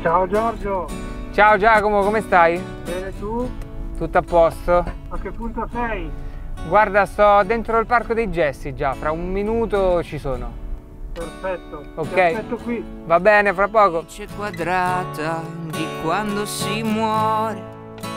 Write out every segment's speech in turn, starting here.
Ciao Giorgio! Ciao Giacomo, come stai? Bene, tu? Tutto a posto? A che punto sei? Guarda, sto dentro il Parco dei Gessi già, fra un minuto ci sono. Perfetto, Ok. ti aspetto qui. Va bene, fra poco. C'è quadrata di quando si muore.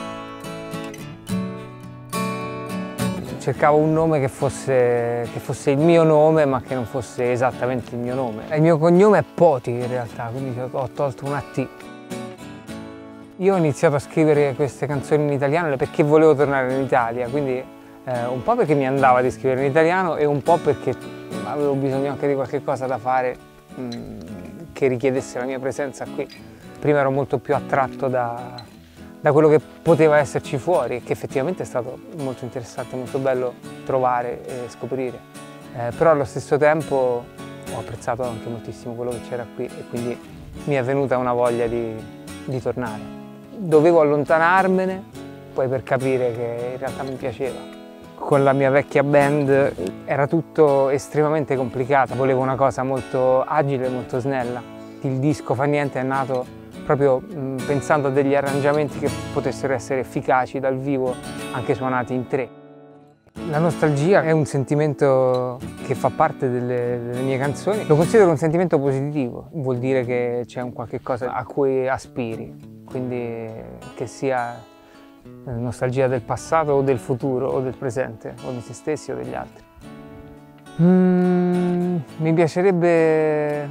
Cercavo un nome che fosse il mio nome, ma che non fosse esattamente il mio nome. Il mio cognome è Poti in realtà, quindi ho tolto una T. Io ho iniziato a scrivere queste canzoni in italiano perché volevo tornare in Italia, quindi un po' perché mi andava di scrivere in italiano e un po' perché avevo bisogno anche di qualche cosa da fare che richiedesse la mia presenza qui. Prima ero molto più attratto da quello che poteva esserci fuori e che effettivamente è stato molto interessante, molto bello trovare e scoprire. Però allo stesso tempo ho apprezzato anche moltissimo quello che c'era qui e quindi mi è venuta una voglia di tornare. Dovevo allontanarmene poi per capire che in realtà mi piaceva. Con la mia vecchia band era tutto estremamente complicato, volevo una cosa molto agile, molto snella. Il disco Fa Niente è nato proprio pensando a degli arrangiamenti che potessero essere efficaci dal vivo, anche suonati in tre. La nostalgia è un sentimento che fa parte delle mie canzoni. Lo considero un sentimento positivo, vuol dire che c'è un qualche cosa a cui aspiri, quindi che sia nostalgia del passato o del futuro o del presente o di se stessi o degli altri. Mi piacerebbe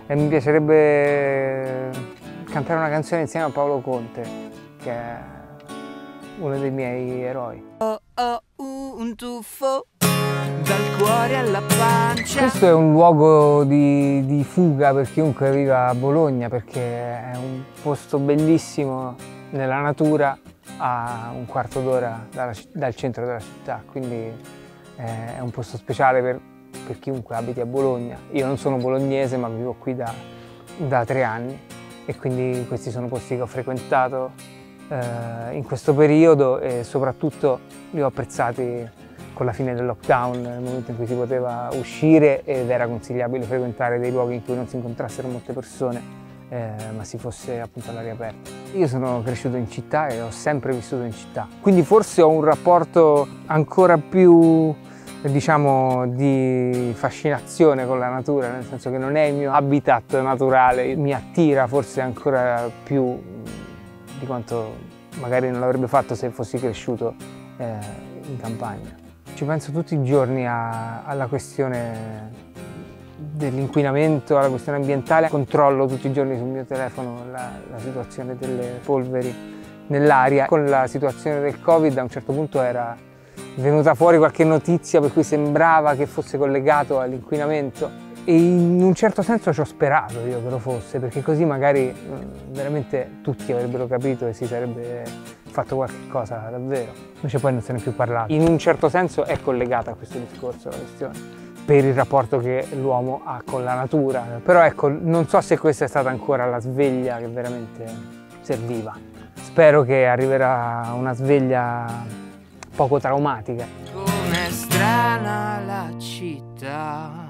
cantare una canzone insieme a Paolo Conte, che è uno dei miei eroi. Oh, un tuffo dal cuore alla pancia. Questo è un luogo di fuga per chiunque viva a Bologna, perché è un posto bellissimo nella natura a un quarto d'ora dal centro della città, quindi è un posto speciale per chiunque abiti a Bologna. Io non sono bolognese, ma vivo qui da 3 anni e quindi questi sono posti che ho frequentato in questo periodo e soprattutto li ho apprezzati con la fine del lockdown, nel momento in cui si poteva uscire ed era consigliabile frequentare dei luoghi in cui non si incontrassero molte persone, ma si fosse appunto all'aria aperta. Io sono cresciuto in città e ho sempre vissuto in città, quindi forse ho un rapporto ancora più, diciamo, di fascinazione con la natura, nel senso che non è il mio habitat naturale, mi attira forse ancora più di quanto magari non l'avrebbe fatto se fossi cresciuto in campagna. Ci penso tutti i giorni alla questione dell'inquinamento, alla questione ambientale. Controllo tutti i giorni sul mio telefono la situazione delle polveri nell'aria. Con la situazione del Covid a un certo punto era venuta fuori qualche notizia per cui sembrava che fosse collegato all'inquinamento e in un certo senso ci ho sperato io che lo fosse, perché così magari veramente tutti avrebbero capito e si sarebbe fatto qualche cosa davvero. Invece poi non se ne è più parlato. In un certo senso è collegata a questo discorso la questione, per il rapporto che l'uomo ha con la natura. Però ecco, non so se questa è stata ancora la sveglia che veramente serviva. Spero che arriverà una sveglia poco traumatica. Com'è strana la città.